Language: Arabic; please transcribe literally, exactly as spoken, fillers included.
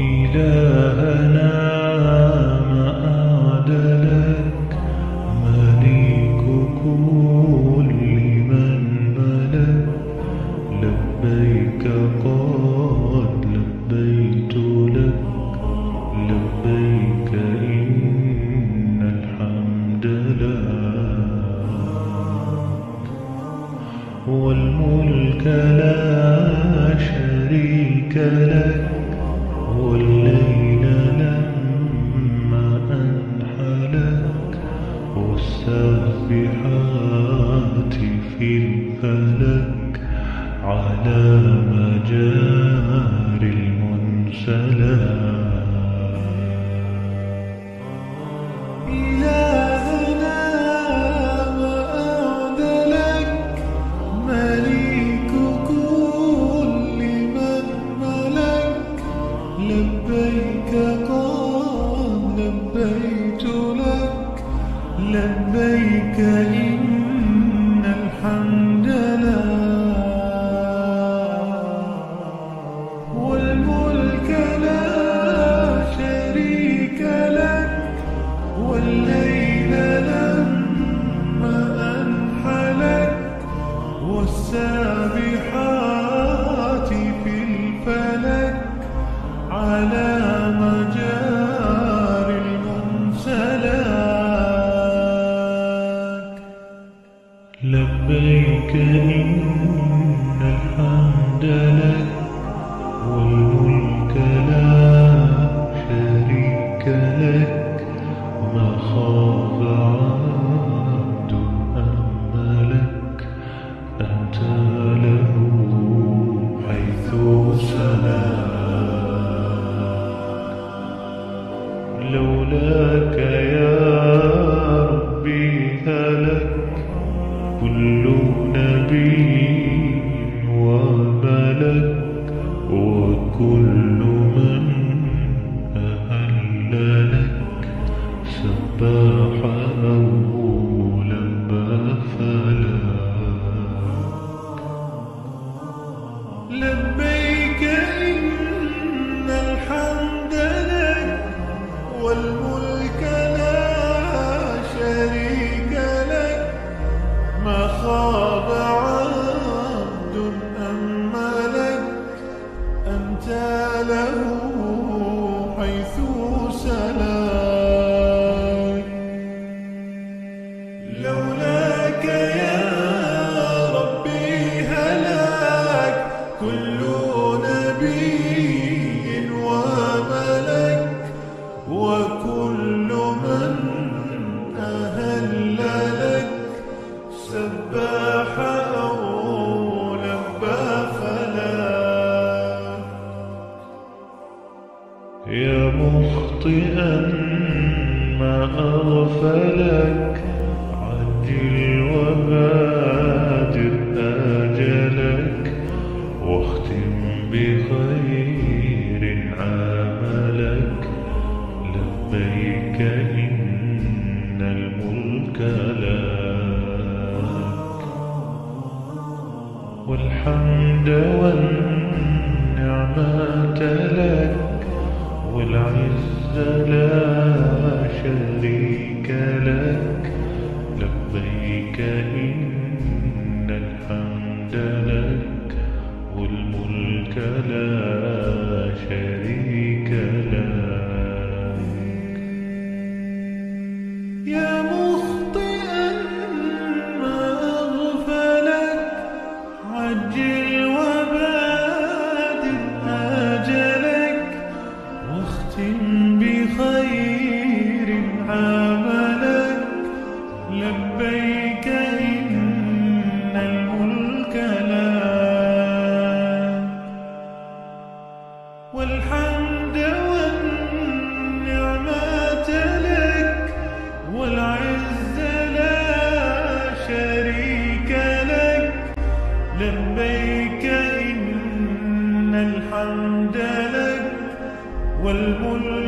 إلهنا ما أعدلك، مليك كل من ملك. لبيك قد لبيت لك، لبيك إن الحمد لك، والملك لا شريك لك. والليل لما أنحلك، والسابحات في الفلك، على مجاري المنسلات. إلهنا ما أعدلك، مليك كل من ملك. لبيك قد لبيت لك، لبيك إن الحمد لك، والملك لا شريك لك. والليل لما أنحلك، والسابحات في الفلك، على مجاري المنسلات. لبيك إن الحمد لك، والملك لا شريك لك. ما خاب عبد أملك، أنت له حيث سلاك. لولاك يا ربي هلك كل نبي وملك، وكل من أهل لك، سباح أو لبى فلاك. لبيك إن الحمد لك، والملك لا شريك لك. ما خاب عبد أملك، أنت له حيث سلاك. لولاك يا ربي هلاك كل نبي وملك، وكل من أهل لك، سباح أو لبى فلاك. يا مخطئا ما أغفلك، عجل وبادر آجلك، واختم بخير عملك. لبيك إن الملك لك، والحمد والنعمة لك، والعز لا شريك لك. لبيك إن الحمد لك، والملك لا شريك لك. يا مخطئا ما أغفلك، عجل وبادر آجلك، واختم بخير عملك. لبيك إن الملك لك، والحمد والنعمة لك، والعز لا شريك لك. لبيك إن الحمد لك، والملك